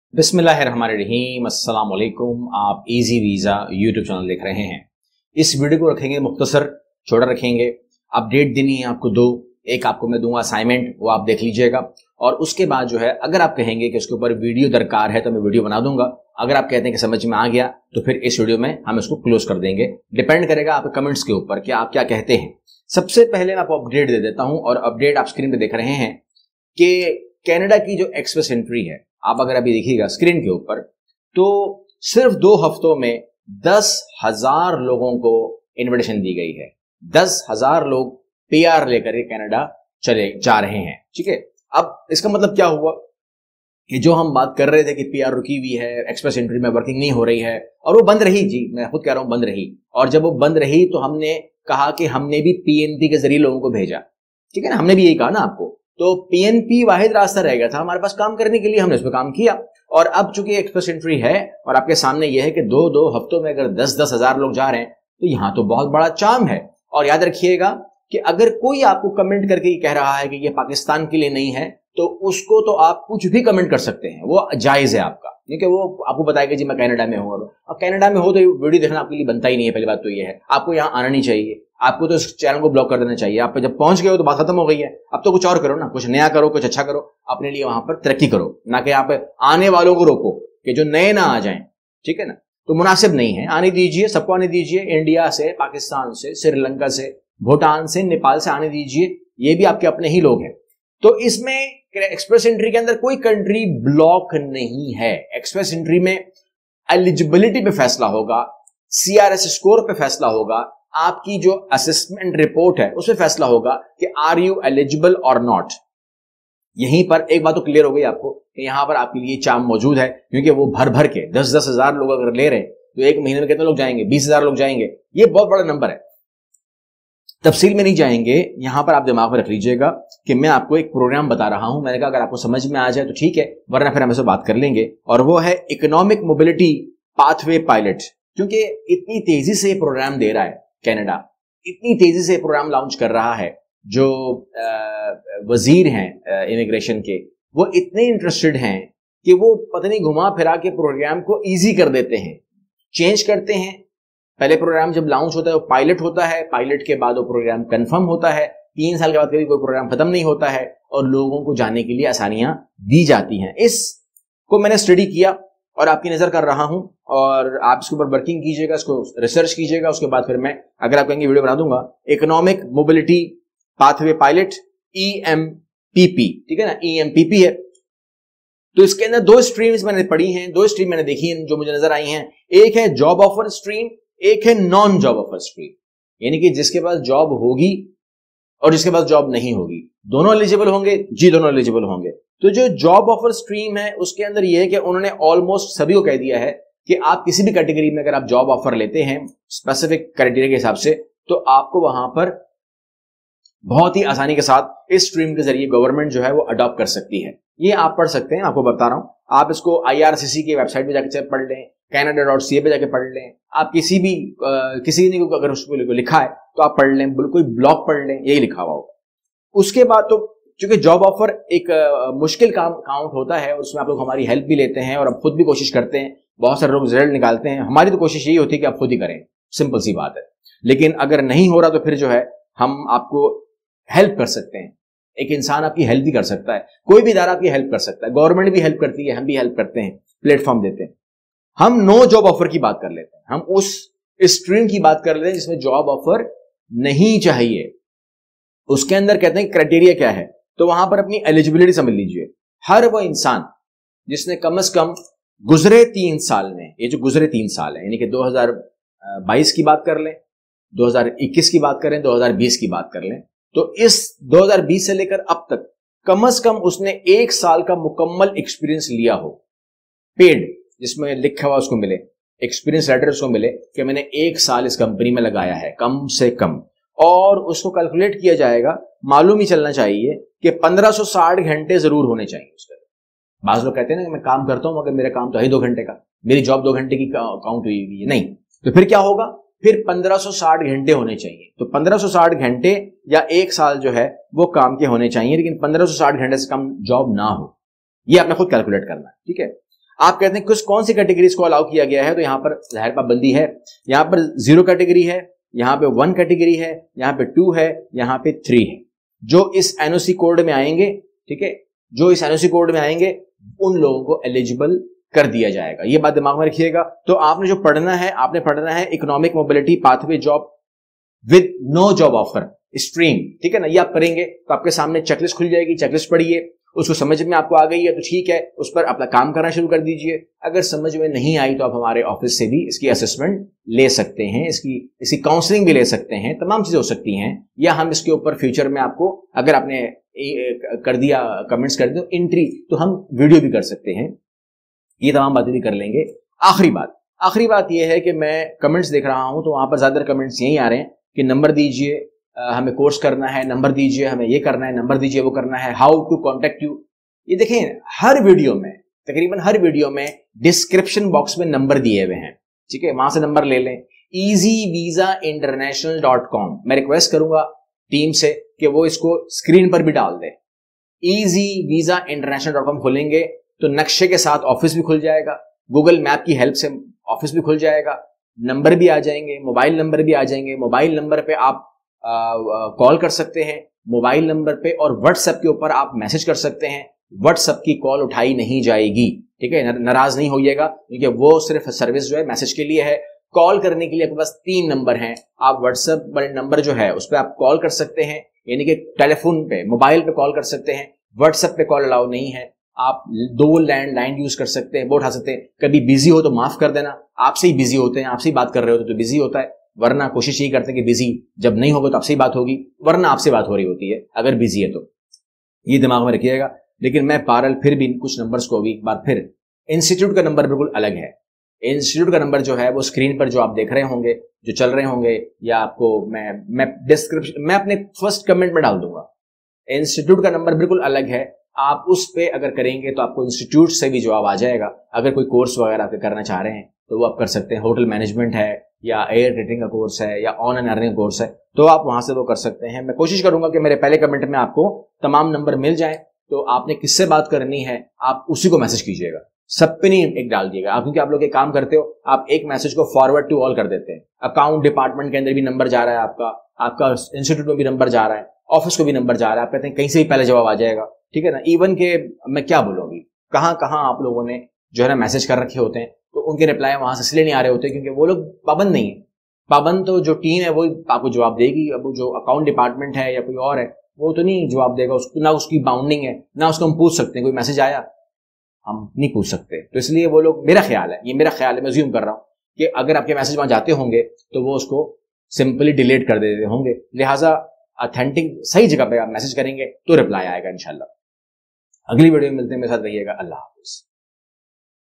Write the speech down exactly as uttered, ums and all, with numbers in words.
बिस्मिल्लाहिर्रहमानिर्रहीम, अस्सलाम वालेकुम। आप इजी वीज़ा यूट्यूब चैनल देख रहे हैं। इस वीडियो को रखेंगे मुख्तसर, छोटा रखेंगे। अपडेट देनी है आपको दो, एक आपको मैं दूंगा असाइनमेंट, वो आप देख लीजिएगा। और उसके बाद जो है अगर आप कहेंगे कि उसके ऊपर वीडियो दरकार है तो मैं वीडियो बना दूंगा। अगर आप कहते हैं कि समझ में आ गया तो फिर इस वीडियो में हम इसको क्लोज कर देंगे। डिपेंड करेगा आपके कमेंट्स के ऊपर कि आप क्या कहते हैं। सबसे पहले मैं आपको अपडेट दे देता हूं, और अपडेट आप स्क्रीन पे देख रहे हैं कि कनाडा की जो एक्सप्रेस एंट्री है, आप अगर अभी देखिएगा स्क्रीन के ऊपर, तो सिर्फ दो हफ्तों में दस हजार लोगों को इनविटेशन दी गई है। दस हजार लोग पीआर लेकर के कनाडा चले जा रहे हैं। ठीक है, अब इसका मतलब क्या हुआ कि जो हम बात कर रहे थे कि पीआर रुकी हुई है, एक्सप्रेस एंट्री में वर्किंग नहीं हो रही है, और वो बंद रही। जी मैं खुद कह रहा हूं बंद रही। और जब वो बंद रही तो हमने कहा कि हमने भी पीएनपी के जरिए लोगों को भेजा। ठीक है ना, हमने भी यही कहा ना आपको। तो पीएनपी वाहिद रास्ता रह गया था हमारे पास काम करने के लिए, हमने उस पर काम किया। और अब चूंकि एक्सप्रेस एंट्री है और आपके सामने यह है कि दो दो हफ्तों में अगर दस दस हजार लोग जा रहे हैं तो यहां तो बहुत बड़ा चार्म है। और याद रखिएगा कि अगर कोई आपको कमेंट करके कह रहा है कि ये पाकिस्तान के लिए नहीं है, तो उसको तो आप कुछ भी कमेंट कर सकते हैं, वो जायज है आपका। क्योंकि वो आपको बताएगा जी मैं कनाडा में हूं। अब कनाडा में हो तो वीडियो देखना आपके लिए बनता ही नहीं है। पहली बात तो ये है, आपको यहाँ आना नहीं चाहिए। आपको तो इस चैनल को ब्लॉक कर देना चाहिए। आप जब पहुंच गए हो तो बात खत्म हो गई है। अब तो कुछ और करो ना, कुछ नया करो, कुछ अच्छा करो, अपने लिए वहां पर तरक्की करो, ना कि आप आने वालों को रोको कि जो नए ना आ जाएं। ठीक है ना, तो मुनासिब नहीं है। आने दीजिए, सबको आने दीजिए। इंडिया से, पाकिस्तान से, श्रीलंका से, भूटान से, नेपाल से आने दीजिए। ये भी आपके अपने ही लोग हैं। तो इसमें एक्सप्रेस एंट्री के अंदर कोई कंट्री ब्लॉक नहीं है। एक्सप्रेस एंट्री में एलिजिबिलिटी पे फैसला होगा, सीआरएस स्कोर पे फैसला होगा, आपकी जो असेसमेंट रिपोर्ट है उसमें फैसला होगा कि आर यू एलिजिबल और नॉट। यहीं पर एक बात तो क्लियर हो गई आपको कि यहां पर आपके लिए चार्म मौजूद है, क्योंकि वो भर भर के दस दस हजार लोग अगर ले रहे हैं तो एक महीने में कितने लोग जाएंगे? बीस हजार लोग जाएंगे। ये बहुत बड़ा नंबर है। तफसील में नहीं जाएंगे, यहां पर आप दिमाग में रख लीजिएगा कि मैं आपको एक प्रोग्राम बता रहा हूं। मैंने कहा अगर आपको समझ में आ जाए तो ठीक है, वरना फिर हम इससे बात कर लेंगे। और वो है इकोनॉमिक मोबिलिटी पाथवे पायलट। क्योंकि इतनी तेजी से प्रोग्राम दे रहा है कनाडा, इतनी तेजी से प्रोग्राम लॉन्च कर रहा है, जो वजीर हैं इमिग्रेशन के, वो इतने इंटरेस्टेड हैं कि वो पता नहीं घुमा फिरा के प्रोग्राम को इजी कर देते हैं, चेंज करते हैं। पहले प्रोग्राम जब लॉन्च होता है वो पायलट होता है, पायलट के बाद वो प्रोग्राम कंफर्म होता है, तीन साल के बाद कभी कोई प्रोग्राम खत्म नहीं होता है, और लोगों को जाने के लिए आसानियां दी जाती हैं। इसको मैंने स्टडी किया और आपकी नजर कर रहा हूं, और आप इसके ऊपर वर्किंग कीजिएगा, इसको रिसर्च कीजिएगा। उसके बाद फिर मैं अगर आप कहेंगे वीडियो बना दूंगा। Economic mobility pathway pilot, E M P P, ठीक है ना, ई एम पी पी है। तो इसके अंदर दो स्ट्रीम्स मैंने पढ़ी हैं, दो स्ट्रीम मैंने देखी हैं जो मुझे नजर आई हैं। एक है जॉब ऑफर स्ट्रीम, एक है नॉन जॉब ऑफर स्ट्रीम, यानी कि जिसके पास जॉब होगी और जिसके पास जॉब नहीं होगी, दोनों एलिजिबल होंगे। जी दोनों एलिजिबल होंगे। तो जो जॉब ऑफर स्ट्रीम है उसके अंदर यह है कि उन्होंने ऑलमोस्ट सभी को कह दिया है कि आप किसी भी कैटेगरी में अगर आप जॉब ऑफर लेते हैं स्पेसिफिक क्राइटेरिया के हिसाब से, तो आपको वहां पर बहुत ही आसानी के साथ इस स्ट्रीम के जरिए गवर्नमेंट जो है वो अडॉप्ट कर सकती है। ये आप पढ़ सकते हैं, आपको बता रहा हूं। आप इसको आईआरसीसी की वेबसाइट पे जाकर पढ़ लें, कैनेडा डॉट सी ए पे जाके पढ़ लें। आप किसी भी आ, किसी ने अगर उसको लिखा है तो आप पढ़ लें, कोई ब्लॉग पढ़ लें, यही लिखा हुआ होगा। उसके बाद तो चूंकि जॉब ऑफर एक आ, मुश्किल काम काउंट होता है, उसमें आप लोग हमारी हेल्प भी लेते हैं और हम खुद भी कोशिश करते हैं। बहुत सारे लोग रिजल्ट निकालते हैं, हमारी तो कोशिश यही होती है कि आप खुद ही करें, सिंपल सी बात है। लेकिन अगर नहीं हो रहा तो फिर जो है हम आपको हेल्प कर सकते हैं। एक इंसान आपकी हेल्प भी कर सकता है, कोई भी इदारा आपकी हेल्प कर सकता है, गवर्नमेंट भी हेल्प करती है, हम भी हेल्प करते हैं, प्लेटफॉर्म देते हैं। हम नो जॉब ऑफर की बात कर लेते हैं, हम उस स्ट्रीम की बात कर लेते हैं जिसमें जॉब ऑफर नहीं चाहिए। उसके अंदर कहते हैं क्राइटेरिया क्या है, तो वहां पर अपनी एलिजिबिलिटी समझ लीजिए। हर वो इंसान जिसने कम से कम गुजरे तीन साल में, ये जो गुजरे तीन साल है यानी कि दो हज़ार बाईस की बात कर लें, दो हज़ार इक्कीस की बात करें, दो हज़ार बीस की बात कर लें, तो इस दो हज़ार बीस से लेकर अब तक कम से कम उसने एक साल का मुकम्मल एक्सपीरियंस लिया हो, पेड, जिसमें लिखा हुआ उसको मिले, एक्सपीरियंस लेटर उसको मिले कि मैंने एक साल इस कंपनी में लगाया है कम से कम। और उसको कैलकुलेट किया जाएगा, मालूम ही चलना चाहिए कि पंद्रह सौ साठ घंटे जरूर होने चाहिए उसके। बाज लोग कहते हैं ना कि मैं काम करता हूं मगर मेरा काम तो है दो घंटे का, मेरी जॉब दो घंटे की काउंट हुई है, नहीं। तो फिर क्या होगा, फिर पंद्रह सौ साठ घंटे होने चाहिए। तो पंद्रह सौ साठ घंटे या एक साल जो है वो काम के होने चाहिए, लेकिन पंद्रह सौ साठ घंटे से कम जॉब ना हो। ये आपने खुद कैलकुलेट करना है, ठीक है। आप कहते हैं कुछ कौन सी कैटेगरीज को अलाउ किया गया है, तो यहां पर जाहिर पाबंदी है। यहां पर जीरो कैटेगरी है, यहां पे वन कैटेगरी है, यहां पे टू है, यहां पे थ्री है। जो इस एनओसी कोड में आएंगे, ठीक है, जो इस एनओसी कोड में आएंगे उन लोगों को एलिजिबल कर दिया जाएगा। ये बात दिमाग में रखिएगा। तो आपने जो पढ़ना है, आपने पढ़ना है economic mobility pathway job with no job offer stream, ठीक है ना। ये आप करेंगे तो आपके सामने चेकलिस्ट खुल जाएगी, चेकलिस्ट पढ़िए, उसको समझ में आपको आ गई है तो ठीक है, उस पर अपना काम करना शुरू कर दीजिए। अगर समझ में नहीं आई तो आप हमारे ऑफिस से भी इसकी असेसमेंट ले सकते हैं, इसकी इसकी काउंसलिंग भी ले सकते हैं, तमाम चीजें हो सकती हैं। या हम इसके ऊपर फ्यूचर में आपको, अगर आपने कर दिया, कमेंट्स कर दिए एंट्री, तो हम वीडियो भी कर सकते हैं, ये तमाम बातें भी कर लेंगे। आखिरी बात आखिरी बात यह है कि मैं कमेंट्स देख रहा हूं तो वहां पर ज्यादातर कमेंट्स यही आ रहे हैं कि नंबर दीजिए, हमें कोर्स करना है, नंबर दीजिए, हमें ये करना है, नंबर दीजिए, वो करना है, हाउ टू कांटेक्ट यू। ये देखें, हर वीडियो में, तकरीबन हर वीडियो में डिस्क्रिप्शन बॉक्स में नंबर दिए हुए हैं, ठीक है, वहां से नंबर ले लें। Easy visa international dot com, मैं रिक्वेस्ट करूंगा टीम से कि वो इसको स्क्रीन पर भी डाल दे। Easy visa international dot com खोलेंगे तो नक्शे के साथ ऑफिस भी खुल जाएगा, गूगल मैप की हेल्प से ऑफिस भी खुल जाएगा, नंबर भी आ जाएंगे, मोबाइल नंबर भी आ जाएंगे। मोबाइल नंबर पे आप कॉल कर सकते हैं, मोबाइल नंबर पे, और व्हाट्सएप के ऊपर आप मैसेज कर सकते हैं। व्हाट्सएप की कॉल उठाई नहीं जाएगी, ठीक है, नाराज नहीं होइएगा, क्योंकि वो सिर्फ सर्विस जो है मैसेज के लिए है। कॉल करने के लिए आपके पास तीन नंबर हैं। आप व्हाट्सएप नंबर जो है उस पर आप कॉल कर सकते हैं, यानी कि टेलीफोन पे, मोबाइल पे कॉल कर सकते हैं। व्हाट्सएप पे कॉल अलाउ नहीं है। आप दो लैंडलाइन यूज कर सकते हैं, वो उठा सकते हैं। कभी बिजी हो तो माफ कर देना, आपसे ही बिजी होते हैं, आपसे ही बात कर रहे होते तो बिजी होता है, वरना कोशिश यही करते हैं कि बिजी जब नहीं होगा तो आपसे ही बात होगी, वरना आपसे बात हो रही होती है अगर बिजी है तो। ये दिमाग में रखिएगा। लेकिन मैं पारल फिर भी कुछ नंबर्स को भी एक बार फिर, इंस्टीट्यूट का नंबर बिल्कुल अलग है। इंस्टीट्यूट का नंबर जो है वो स्क्रीन पर जो आप देख रहे होंगे, जो चल रहे होंगे, या आपको मैं मैं डिस्क्रिप्शन मैं अपने फर्स्ट कमेंट में डाल दूंगा। इंस्टीट्यूट का नंबर बिल्कुल अलग है। आप उस पे अगर करेंगे तो आपको इंस्टीट्यूट से भी जवाब आ जाएगा। अगर कोई कोर्स वगैरह आप करना चाह रहे हैं तो वो आप कर सकते हैं। होटल मैनेजमेंट है, या एयर रेटिंग का कोर्स है, या ऑन एंड अर्निंग कोर्स है, तो आप वहां से वो कर सकते हैं। मैं कोशिश करूंगा कि मेरे पहले कमेंट में आपको तमाम नंबर मिल जाए। तो आपने किससे बात करनी है आप उसी को मैसेज कीजिएगा, सब पे नहीं एक डाल दिएगा आप, क्योंकि आप लोग एक काम करते हो, आप एक मैसेज को फॉरवर्ड टू ऑल कर देते हैं। अकाउंट डिपार्टमेंट के अंदर भी नंबर जा रहा है आपका, आपका इंस्टीट्यूट में भी नंबर जा रहा है, ऑफिस को भी नंबर जा रहा है। आप कहते हैं कहीं से भी पहले जवाब आ जाएगा, ठीक है ना। इवन के मैं क्या बोलूंगी, कहां कहां आप लोगों ने जो है ना मैसेज कर रखे होते हैं, तो उनके रिप्लाई वहां से इसलिए नहीं आ रहे होते क्योंकि वो लोग पाबंद नहीं है। पाबंद तो जो टीम है वो आपको जवाब देगी। अब जो अकाउंट डिपार्टमेंट है या कोई और है वो तो नहीं जवाब देगा, उसको ना उसकी बाउंडिंग है, ना उसको हम पूछ सकते हैं कोई मैसेज आया, हम नहीं पूछ सकते। तो इसलिए वो लोग, मेरा ख्याल है, ये मेरा ख्याल है, मैं अज्यूम कर रहा हूं कि अगर आपके मैसेज वहां जाते होंगे तो वो उसको सिंपली डिलीट कर देते होंगे। लिहाजा ऑथेंटिक सही जगह पे आप मैसेज करेंगे तो रिप्लाई आएगा इंशाल्लाह। अगली वीडियो में मिलते हैं, मेरे साथ रहिएगा। अल्लाह हाफिज।